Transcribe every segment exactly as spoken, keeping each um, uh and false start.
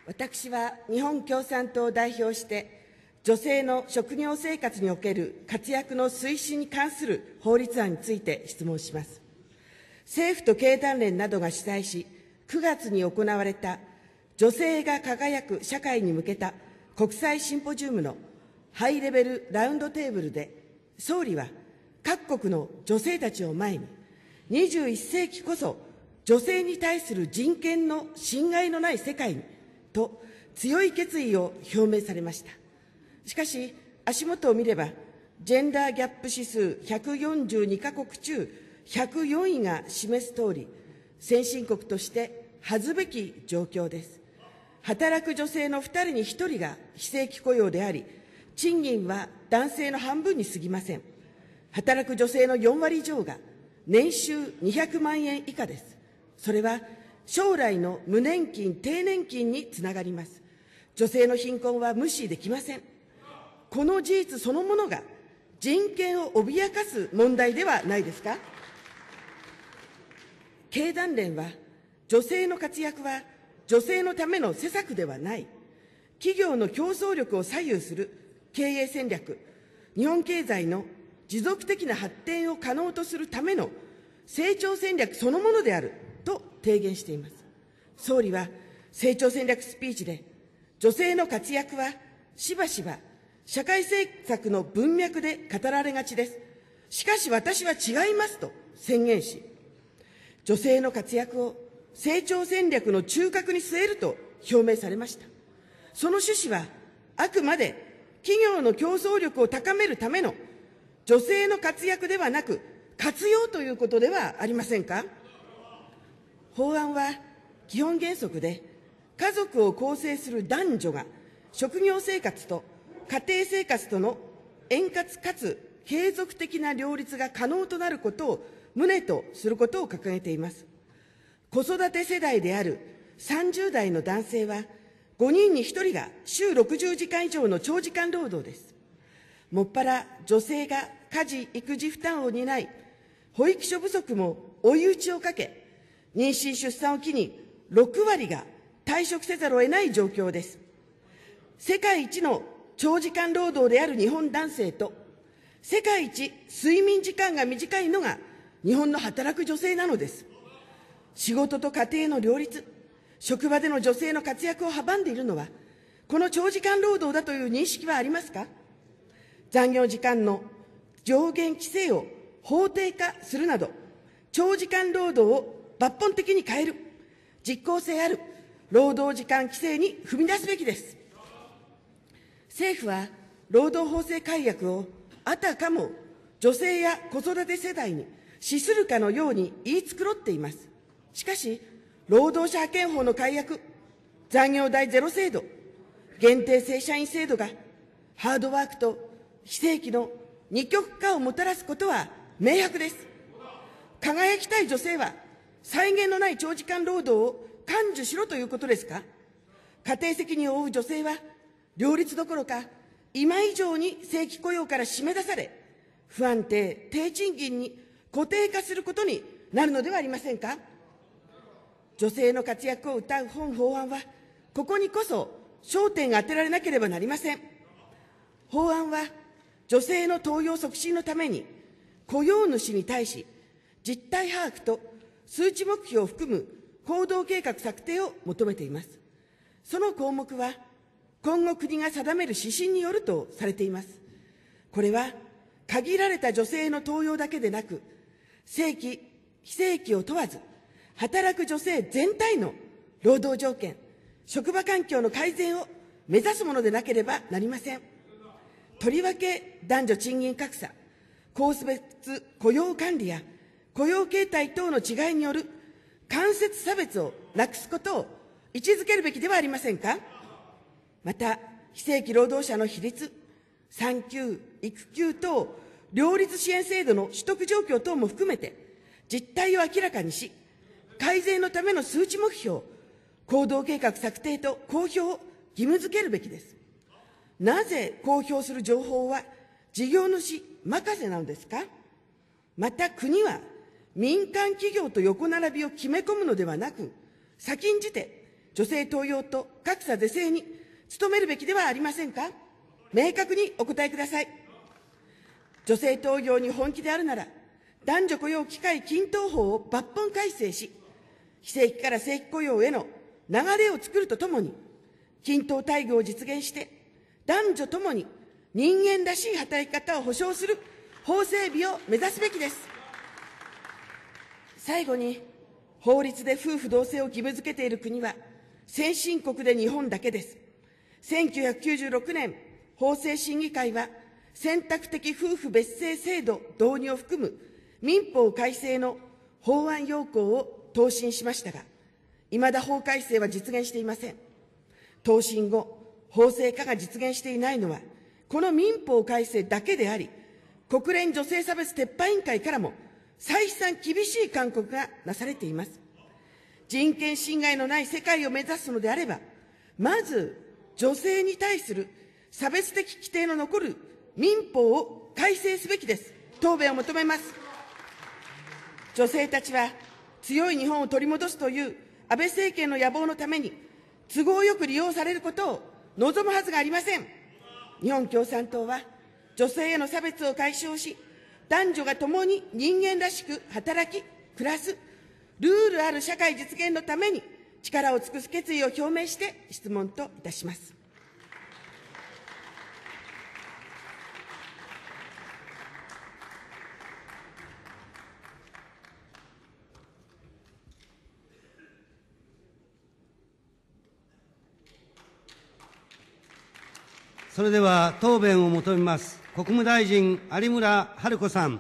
私は日本共産党を代表して、女性の職業生活における活躍の推進に関する法律案について質問します。政府と経団連などが主催し、くがつに行われた女性が輝く社会に向けた国際シンポジウムのハイレベルラウンドテーブルで、総理は各国の女性たちを前に、にじゅういっせいきこそ女性に対する人権の侵害のない世界にと強い決意を表明されました。しかし、足元を見れば、ジェンダーギャップ指数ひゃくよんじゅうにかこく中ひゃくよんいが示すとおり、先進国として恥ずべき状況です。働く女性のふたりにひとりが非正規雇用であり、賃金は男性の半分に過ぎません。働く女性のよんわり以上が年収にひゃくまんえん以下です。それは将来の無年金、低年金につながります。女性の貧困は無視できません。この事実そのものが人権を脅かす問題ではないですか。経団連は、女性の活躍は女性のための施策ではない、企業の競争力を左右する経営戦略、日本経済の持続的な発展を可能とするための成長戦略そのものであると提言しています。総理は成長戦略スピーチで、女性の活躍はしばしば社会政策の文脈で語られがちです。しかし私は違いますと宣言し、女性の活躍を成長戦略の中核に据えると表明されました。その趣旨は、あくまで企業の競争力を高めるための女性の活躍ではなく、活用ということではありませんか。法案は基本原則で、家族を構成する男女が職業生活と家庭生活との円滑かつ継続的な両立が可能となることを旨とすることを掲げています。子育て世代であるさんじゅうだいの男性は、ごにんにひとりが週ろくじゅうじかん以上の長時間労働です。もっぱら女性が家事・育児負担を担い、保育所不足も追い打ちをかけ、妊娠・出産を機にろくわりが退職せざるを得ない状況です。世界一の長時間労働である日本男性と、世界一睡眠時間が短いのが日本の働く女性なのです。仕事と家庭の両立、職場での女性の活躍を阻んでいるのは、この長時間労働だという認識はありますか。残業時間の上限規制を法定化するなど、長時間労働を抜本的に変える、実効性ある労働時間規制に踏み出すべきです。政府は労働法制改革をあたかも女性や子育て世代に資するかのように言い繕っています。しかし、労働者派遣法の改悪、残業代ゼロ制度、限定正社員制度がハードワークと非正規の二極化をもたらすことは明白です。輝きたい女性は際限のない長時間労働を甘受しろということですか。家庭責任を負う女性は両立どころか今以上に正規雇用から締め出され、不安定、低賃金に固定化することになるのではありませんか。女性の活躍を謳う本法案は、ここにこそ焦点が当てられなければなりません。法案は、女性の登用促進のために、雇用主に対し、実態把握と数値目標を含む行動計画策定を求めています。その項目は、今後国が定める指針によるとされています。これは、限られた女性の登用だけでなく、正規、非正規を問わず、働く女性全体の労働条件、職場環境の改善を目指すものでなければなりません。とりわけ男女賃金格差、コース別雇用管理や雇用形態等の違いによる間接差別をなくすことを位置づけるべきではありませんか。また、非正規労働者の比率、産休、育休等、両立支援制度の取得状況等も含めて、実態を明らかにし、改善のための数値目標、行動計画策定と公表を義務づけるべきです。なぜ公表する情報は事業主任せなのですか。また国は民間企業と横並びを決め込むのではなく、先んじて女性登用と格差是正に努めるべきではありませんか。明確にお答えください。女性登用に本気であるなら、男女雇用機会均等法を抜本改正し、非正規から正規雇用への流れを作るとともに、均等待遇を実現して、男女ともに人間らしい働き方を保障する法整備を目指すべきです。最後に、法律で夫婦同姓を義務付けている国は、先進国で日本だけです。せんきゅうひゃくきゅうじゅうろくねん、法制審議会は、選択的夫婦別姓制度導入を含む民法改正の法案要項を答申しましたが、いまだ法改正は実現していません。答申後、法制化が実現していないのは、この民法改正だけであり、国連女性差別撤廃委員会からも再三厳しい勧告がなされています。人権侵害のない世界を目指すのであれば、まず女性に対する差別的規定の残る民法を改正すべきです。答弁を求めます。女性たちは強い日本を取り戻すという安倍政権の野望のために都合よく利用されることを望むはずがありません。日本共産党は女性への差別を解消し、男女が共に人間らしく働き、暮らす、ルールある社会実現のために力を尽くす決意を表明して質問といたします。 それでは答弁を求めます。国務大臣、有村治子さん。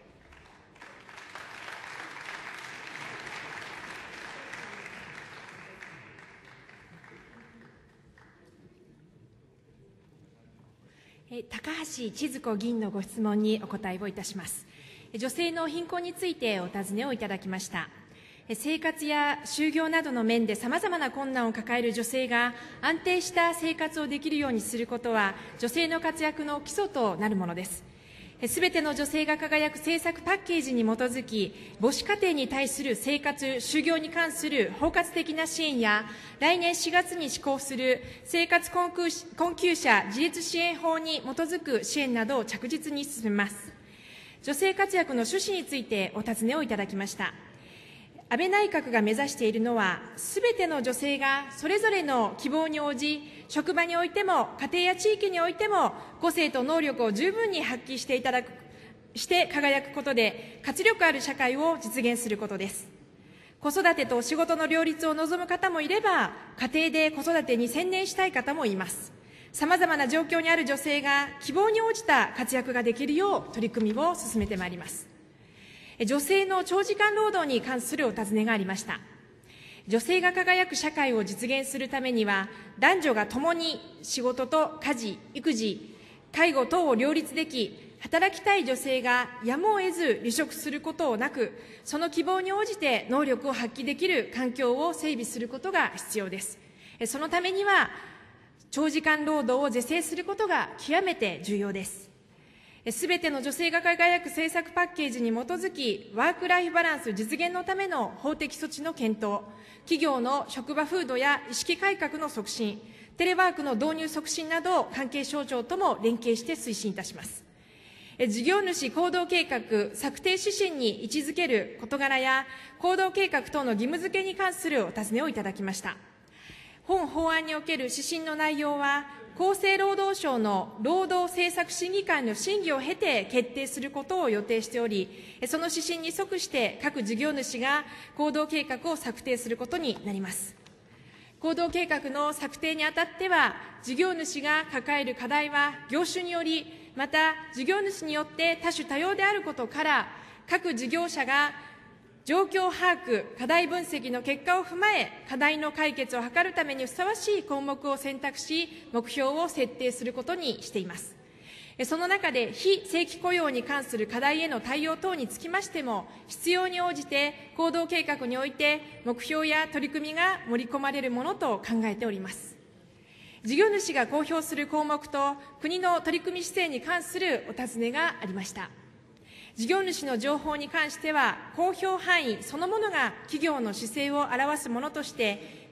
高橋千鶴子議員のご質問にお答えをいたします。女性の貧困についてお尋ねをいただきました。生活や就業などの面でさまざまな困難を抱える女性が安定した生活をできるようにすることは、女性の活躍の基礎となるものです。すべての女性が輝く政策パッケージに基づき、母子家庭に対する生活、就業に関する包括的な支援や、来年しがつに施行する生活困窮者自立支援法に基づく支援などを着実に進めます。女性活躍の趣旨についてお尋ねをいただきました。安倍内閣が目指しているのは、すべての女性がそれぞれの希望に応じ、職場においても家庭や地域においても個性と能力を十分に発揮していただく、して輝くことで活力ある社会を実現することです。子育てと仕事の両立を望む方もいれば、家庭で子育てに専念したい方もいます。さまざまな状況にある女性が希望に応じた活躍ができるよう取り組みを進めてまいります。女性の長時間労働に関するお尋ねがありました。女性が輝く社会を実現するためには、男女が共に仕事と家事、育児、介護等を両立でき、働きたい女性がやむを得ず離職することをなく、その希望に応じて能力を発揮できる環境を整備することが必要です。そのためには、長時間労働を是正することが極めて重要です。すべての女性が輝く政策パッケージに基づき、ワークライフバランス実現のための法的措置の検討、企業の職場風土や意識改革の促進、テレワークの導入促進など、関係省庁とも連携して推進いたします。事業主行動計画策定指針に位置づける事柄や、行動計画等の義務付けに関するお尋ねをいただきました。本法案における指針の内容は、厚生労働省の労働政策審議会の審議を経て決定することを予定しており、その指針に即して各事業主が行動計画を策定することになります。行動計画の策定にあたっては、事業主が抱える課題は業種により、また事業主によって多種多様であることから、各事業者が状況把握、課題分析の結果を踏まえ、課題の解決を図るためにふさわしい項目を選択し、目標を設定することにしています。その中で、非正規雇用に関する課題への対応等につきましても、必要に応じて行動計画において、目標や取り組みが盛り込まれるものと考えております。事業主が公表する項目と、国の取り組み姿勢に関するお尋ねがありました。事業主の情報に関しては、公表範囲そのものが企業の姿勢を表すものとして、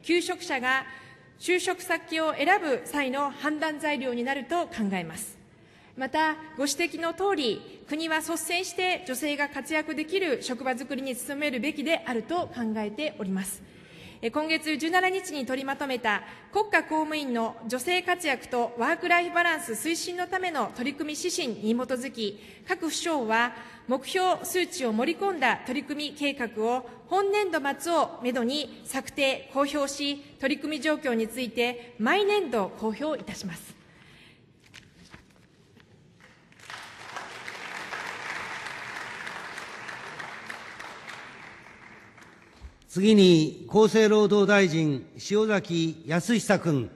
求職者が就職先を選ぶ際の判断材料になると考えます。また、ご指摘のとおり、国は率先して女性が活躍できる職場づくりに努めるべきであると考えております。今月じゅうしちにちに取りまとめた国家公務員の女性活躍とワークライフバランス推進のための取り組み指針に基づき、各府省は目標数値を盛り込んだ取り組み計画を本年度末をめどに策定、公表し、取り組み状況について毎年度公表いたします。 次に、厚生労働大臣、塩崎康久君。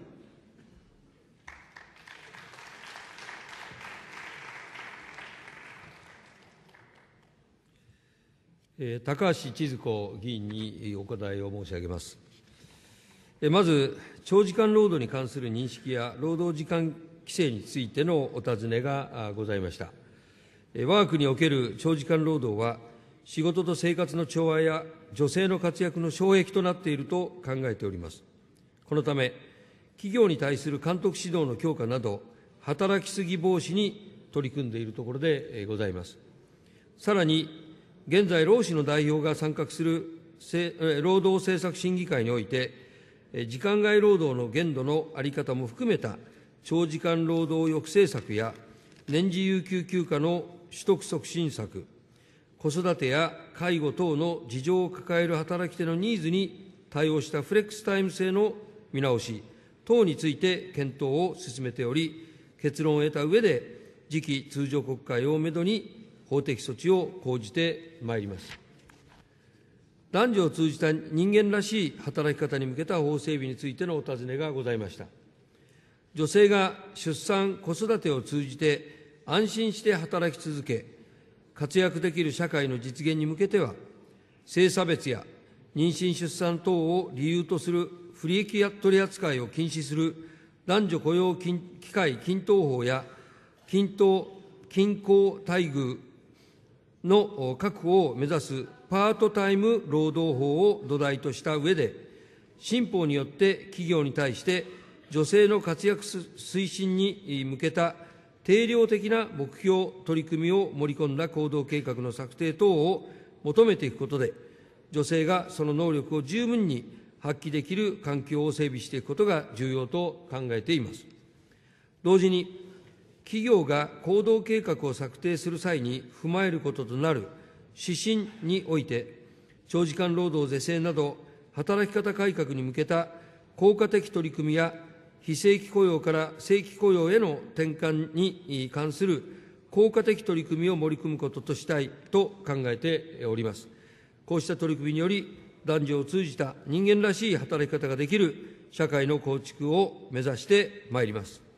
高橋千鶴子議員にお答えを申し上げます。まず、長時間労働に関する認識や労働時間規制についてのお尋ねがございました。我が国における長時間労働は、仕事と生活の調和や女性の活躍の障壁となっていると考えております。このため、企業に対する監督指導の強化など、働きすぎ防止に取り組んでいるところでございます。さらに、現在、労使の代表が参画する労働政策審議会において、時間外労働の限度の在り方も含めた長時間労働抑制策や、年次有給休暇の取得促進策、子育てや介護等の事情を抱える働き手のニーズに対応したフレックスタイム制の見直し等について検討を進めており、結論を得た上で、次期通常国会をめどに法的措置を講じてまいります。男女を通じた人間らしい働き方に向けた法整備についてのお尋ねがございました。女性が出産、子育てを通じて安心して働き続け、活躍できる社会の実現に向けては、性差別や妊娠・出産等を理由とする不利益取り扱いを禁止する男女雇用機会均等法や均等均衡待遇の確保を目指すパートタイム労働法を土台とした上で、新法によって企業に対して女性の活躍推進に向けた定量的な目標、取り組みを盛り込んだ行動計画の策定等を求めていくことで、女性がその能力を十分に発揮できる環境を整備していくことが重要と考えています。同時に、企業が行動計画を策定する際に踏まえることとなる指針において、長時間労働是正など、働き方改革に向けた効果的取り組みや、非正規雇用から正規雇用への転換に関する効果的取り組みを盛り込むこととしたいと考えております。こうした取り組みにより、男女を通じた人間らしい働き方ができる社会の構築を目指してまいります。